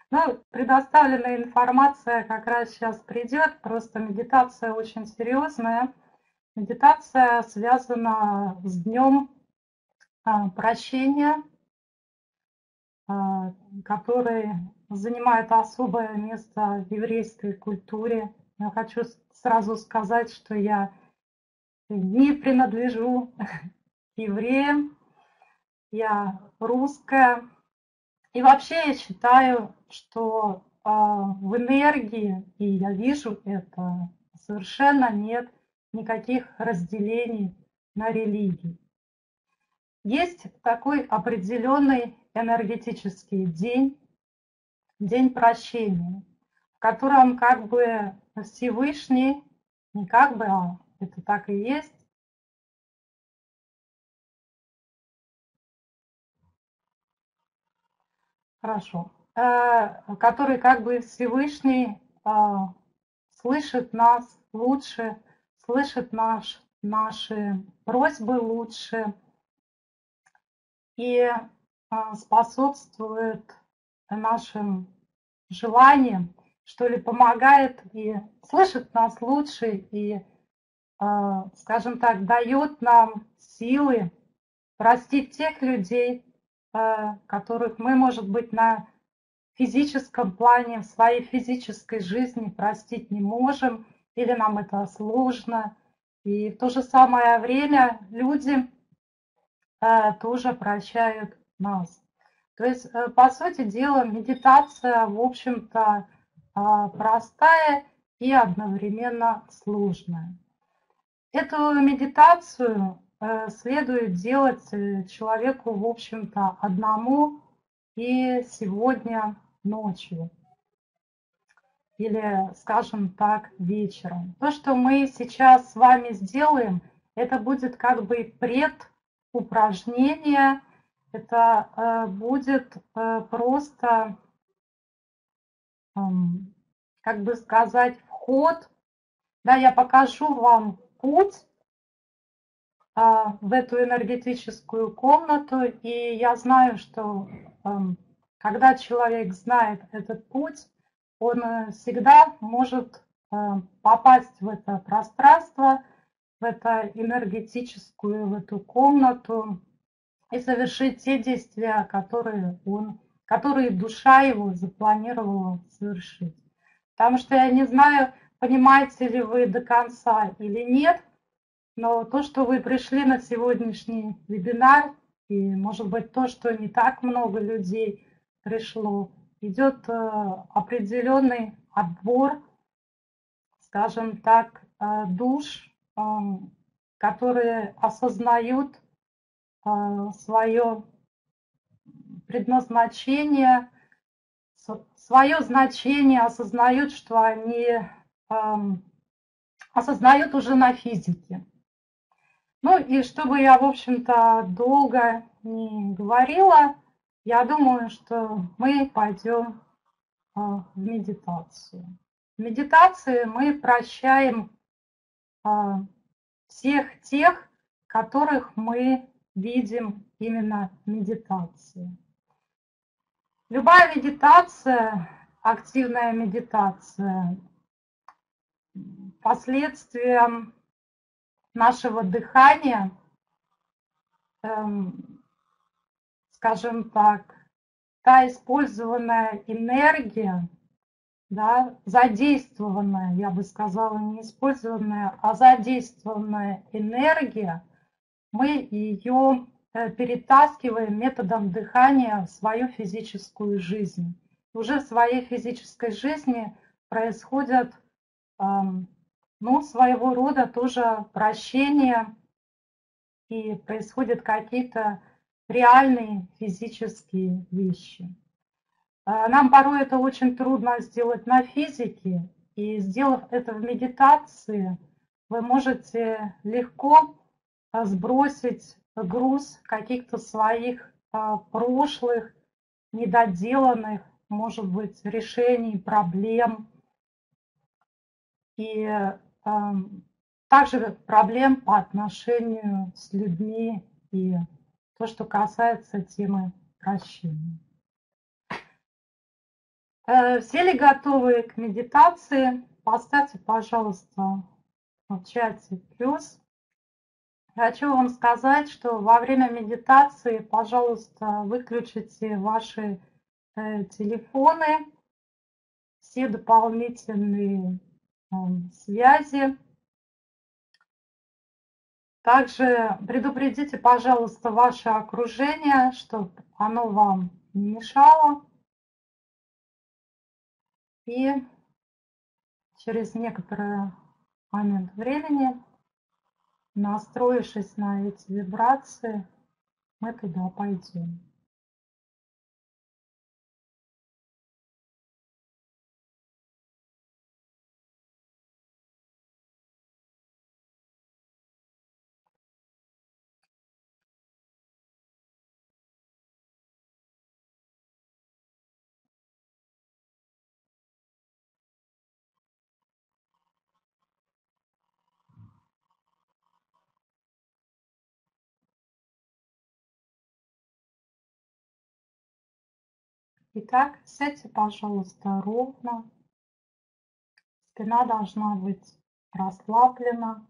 Ну, предоставленная информация как раз сейчас придет, просто медитация очень серьезная. Медитация связана с днем прощения, а, который занимает особое место в еврейской культуре. Я хочу сразу сказать, что я не принадлежу к евреям, я русская. И вообще я считаю, что в энергии, и я вижу это, совершенно нет никаких разделений на религии. Есть такой определенный энергетический день, день прощения, в котором как бы Всевышний, не как бы, а это так и есть, хорошо, который как бы Всевышний слышит нас лучше, слышит наши просьбы лучше и способствует нашим желаниям, что ли, помогает и слышит нас лучше и, скажем так, дает нам силы простить тех людей, которых мы, может быть, на физическом плане, в своей физической жизни простить не можем, или нам это сложно. И в то же самое время люди тоже прощают нас. То есть, по сути дела, медитация, в общем-то, простая и одновременно сложная. Эту медитацию следует делать человеку, в общем-то, одному и сегодня ночью или, скажем так, вечером. То, что мы сейчас с вами сделаем, это будет как бы предупражнение, это будет просто, как бы сказать, вход. Да, я покажу вам путь в эту энергетическую комнату, и я знаю, что когда человек знает этот путь, он всегда может попасть в это пространство, в это энергетическую, в эту комнату и совершить те действия, которые душа его запланировала совершить. Потому что я не знаю, понимаете ли вы до конца или нет, но то, что вы пришли на сегодняшний вебинар, и, может быть, то, что не так много людей пришло, идет определенный отбор, скажем так, душ, которые осознают свое предназначение, свое значение, осознают, что они осознают уже на физике. Ну и чтобы я, в общем-то, долго не говорила, я думаю, что мы пойдем в медитацию. В медитации мы прощаем всех тех, которых мы видим именно в медитации. Любая медитация, активная медитация, последствием нашего дыхания, скажем так, та использованная энергия, да, задействованная, я бы сказала, не использованная, а задействованная энергия, мы ее перетаскиваем методом дыхания в свою физическую жизнь. Уже в своей физической жизни происходят, ну, своего рода тоже прощения, и происходят какие-то реальные физические вещи. Нам порой это очень трудно сделать на физике, и сделав это в медитации, вы можете легко сбросить груз каких-то своих прошлых, недоделанных, может быть, решений, проблем. И также проблем по отношению с людьми и то, что касается темы прощения. Все ли готовы к медитации? Поставьте, пожалуйста, в чате плюс. Хочу вам сказать, что во время медитации, пожалуйста, выключите ваши телефоны, все дополнительные связи. Также предупредите, пожалуйста, ваше окружение, чтобы оно вам не мешало. И через некоторый момент времени, настроившись на эти вибрации, мы туда пойдем. Итак, сядьте, пожалуйста, ровно. Спина должна быть расслаблена.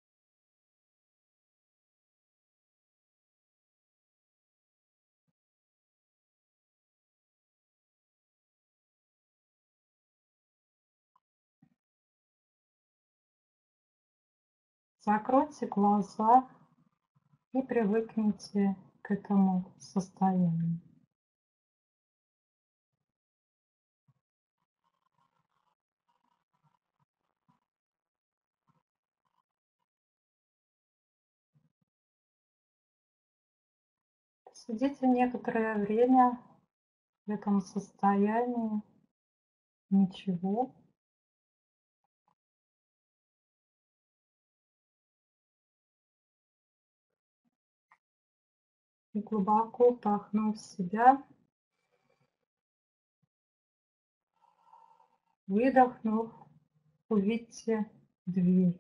Закройте глаза и привыкните к этому состоянию. Сидите некоторое время в этом состоянии, ничего. И глубоко вдохнув в себя, выдохнув, увидьте дверь.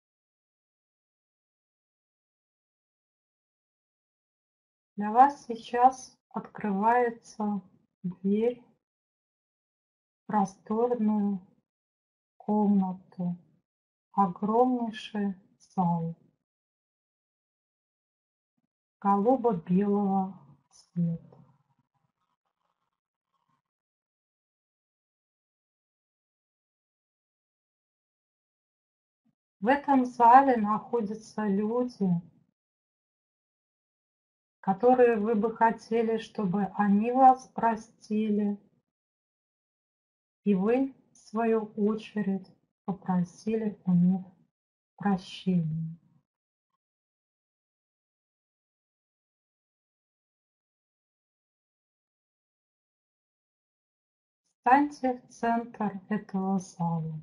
Для вас сейчас открывается дверь в просторную комнату, огромнейший зал голубо-белого цвета. В этом зале находятся люди, которые вы бы хотели, чтобы они вас простили, и вы, в свою очередь, попросили у них прощения. Встаньте в центр этого зала.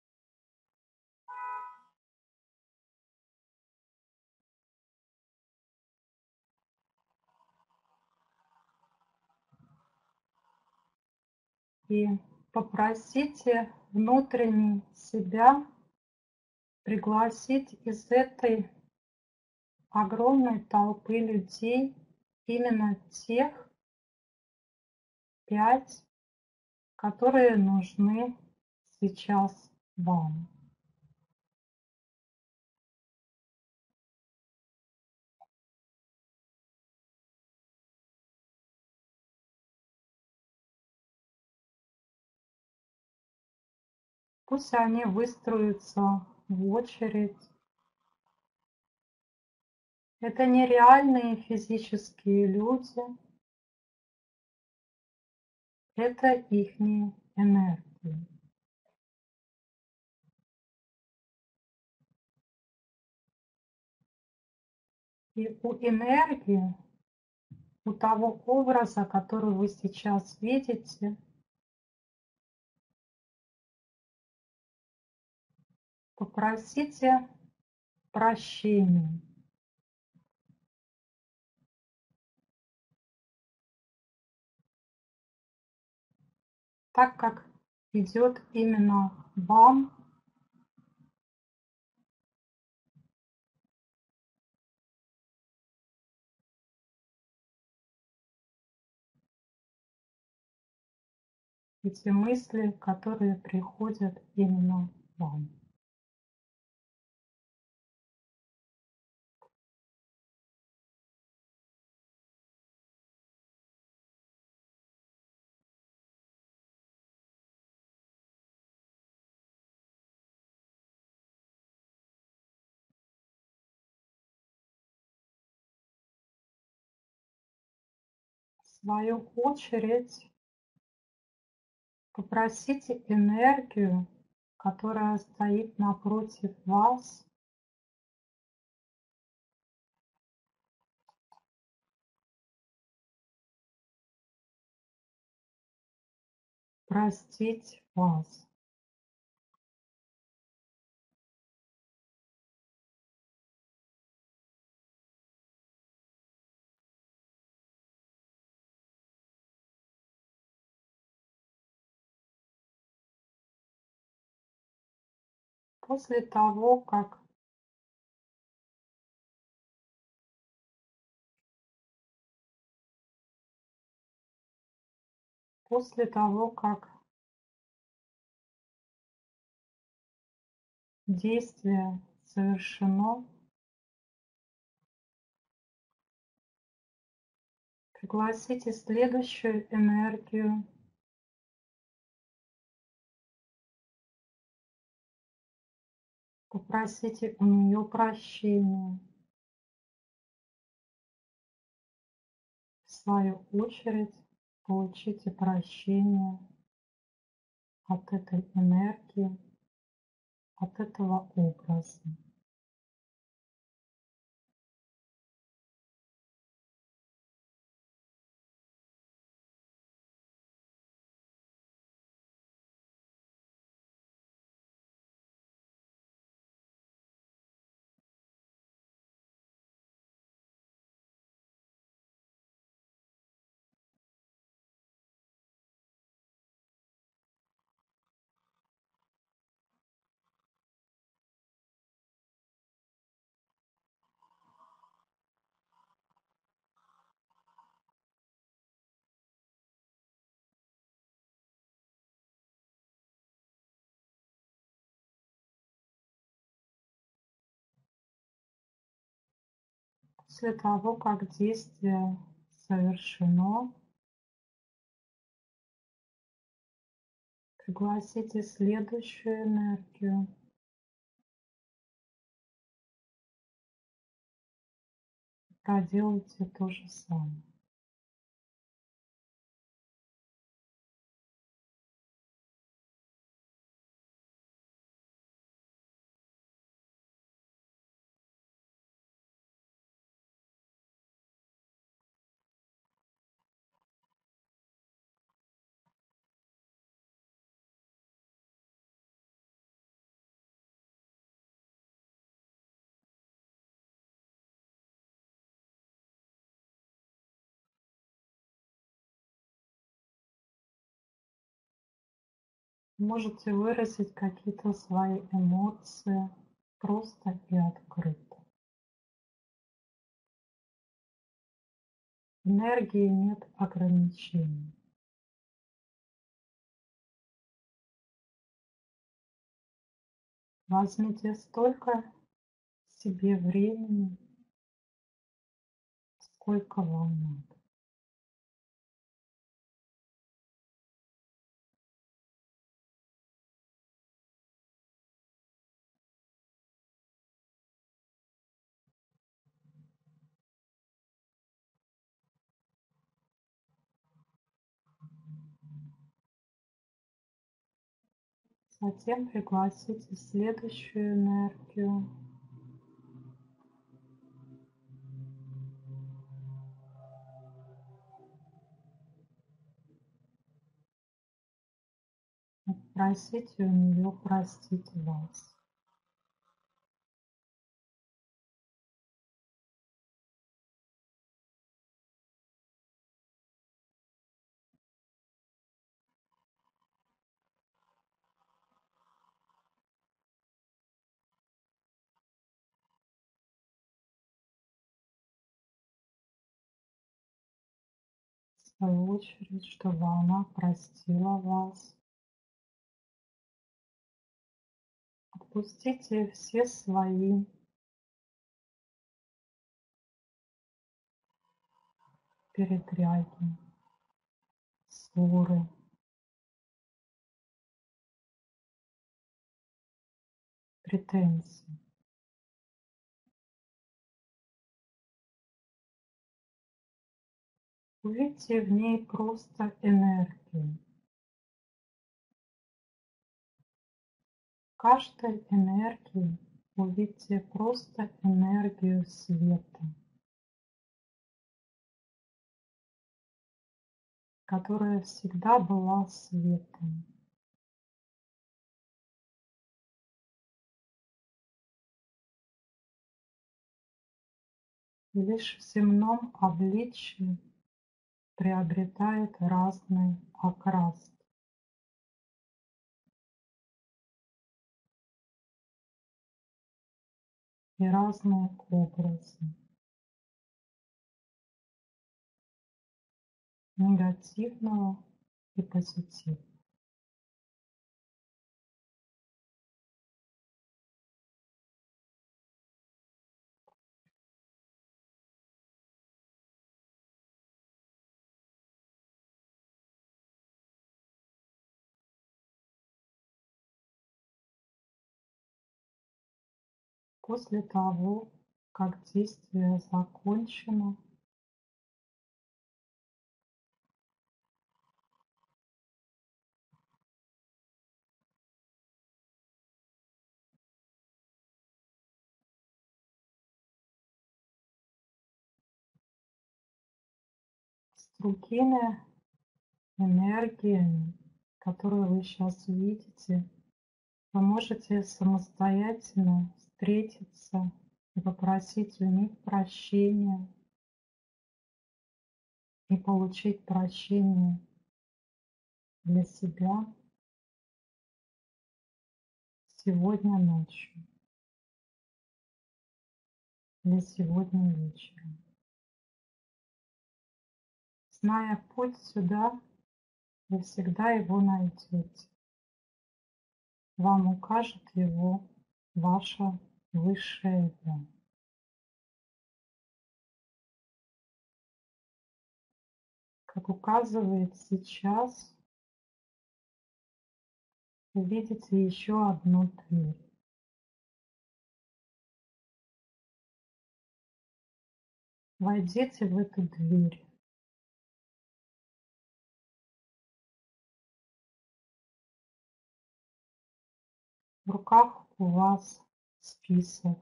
И попросите внутренне себя пригласить из этой огромной толпы людей именно тех 5, которые нужны сейчас вам. Пусть они выстроятся в очередь. Это нереальные физические люди, это их энергия. И у энергии, у того образа, который вы сейчас видите, попросите прощения. Так как идет именно вам, эти мысли, которые приходят именно вам. В свою очередь, попросите энергию, которая стоит напротив вас, простить вас. После того, как после того, как действие совершено, пригласите следующую энергию, попросите у нее прощения. В свою очередь, получите прощение от этой энергии, от этого образа. После того, как действие совершено, пригласите следующую энергию. Проделайте то же самое. Можете выразить какие-то свои эмоции просто и открыто. Энергии нет ограничений. Возьмите столько себе времени, сколько вам надо. Затем пригласите следующую энергию. Просите у нее простить вас. свою очередь, чтобы она простила вас. Отпустите все свои передряги, ссоры, претензии. Увидьте в ней просто энергию. В каждой энергии увидьте просто энергию света, которая всегда была светом. И лишь в земном обличии приобретает разный окрас и разные образы, негативного и позитивного. После того, как действие закончено, с другими энергиями, которые вы сейчас видите, вы можете самостоятельно встретиться и попросить у них прощения и получить прощение для себя сегодня ночью или сегодня вечером. Зная путь сюда, вы всегда его найдете. Вам укажет его ваше высшее Я. Как указывает сейчас, вы видите еще одну дверь. Войдите в эту дверь. В руках у вас список.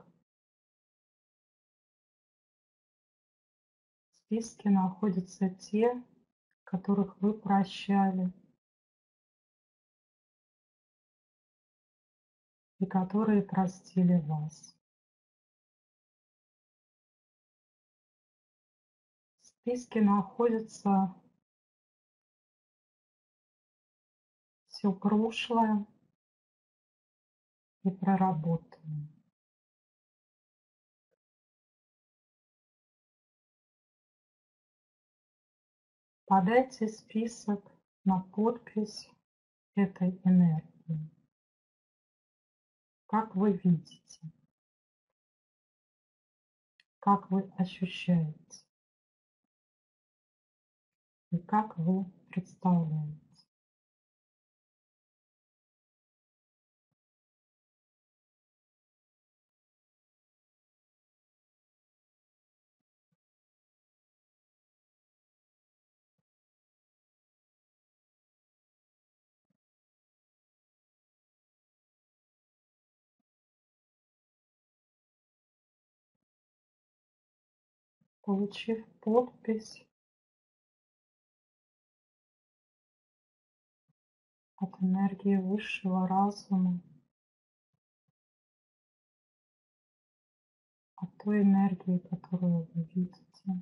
В списке находятся те, которых вы прощали и которые простили вас. В списке находится все прошлое и проработанное. Подайте список на подпись этой энергии. Как вы видите, как вы ощущаете и как вы представляете. Получив подпись от энергии высшего разума, от той энергии, которую вы видите,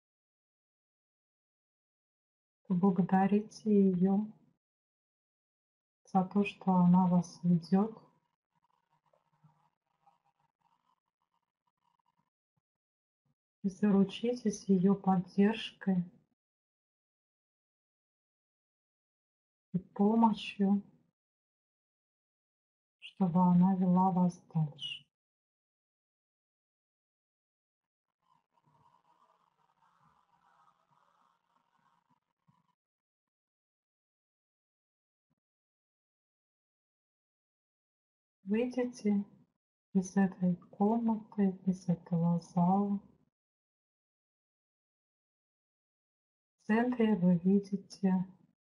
поблагодарите ее за то, что она вас ведет, и заручитесь ее поддержкой и помощью, чтобы она вела вас дальше. Выйдите из этой комнаты, из этого зала. В центре вы видите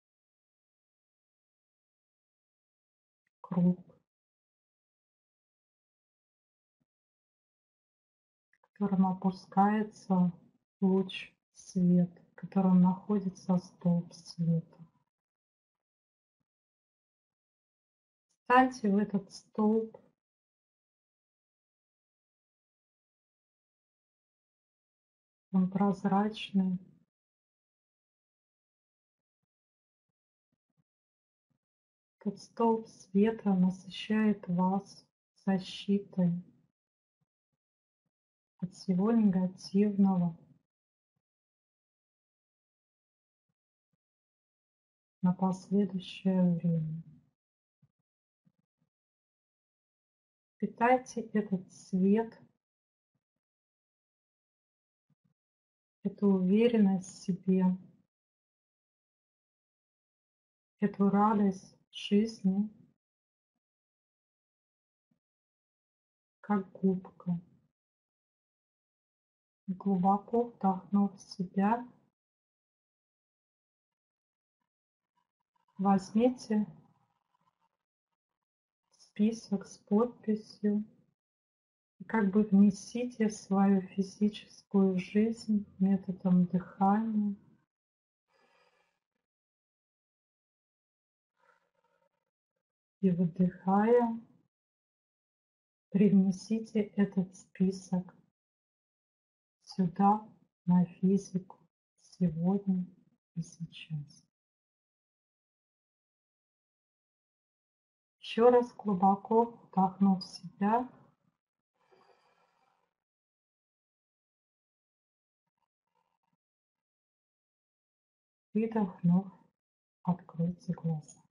круг, в котором опускается луч света, в котором находится столб света. Встаньте в этот столб, он прозрачный. Этот столб света насыщает вас защитой от всего негативного на последующее время. Питайте этот свет, эту уверенность в себе, эту радость жизни, как губка. Глубоко вдохнув в себя, возьмите список с подписью и как бы внесите в свою физическую жизнь методом дыхания и выдыхая, привнесите этот список сюда, на физику, сегодня и сейчас. Еще раз глубоко вдохнув в себя, выдохнув, откройте глаза.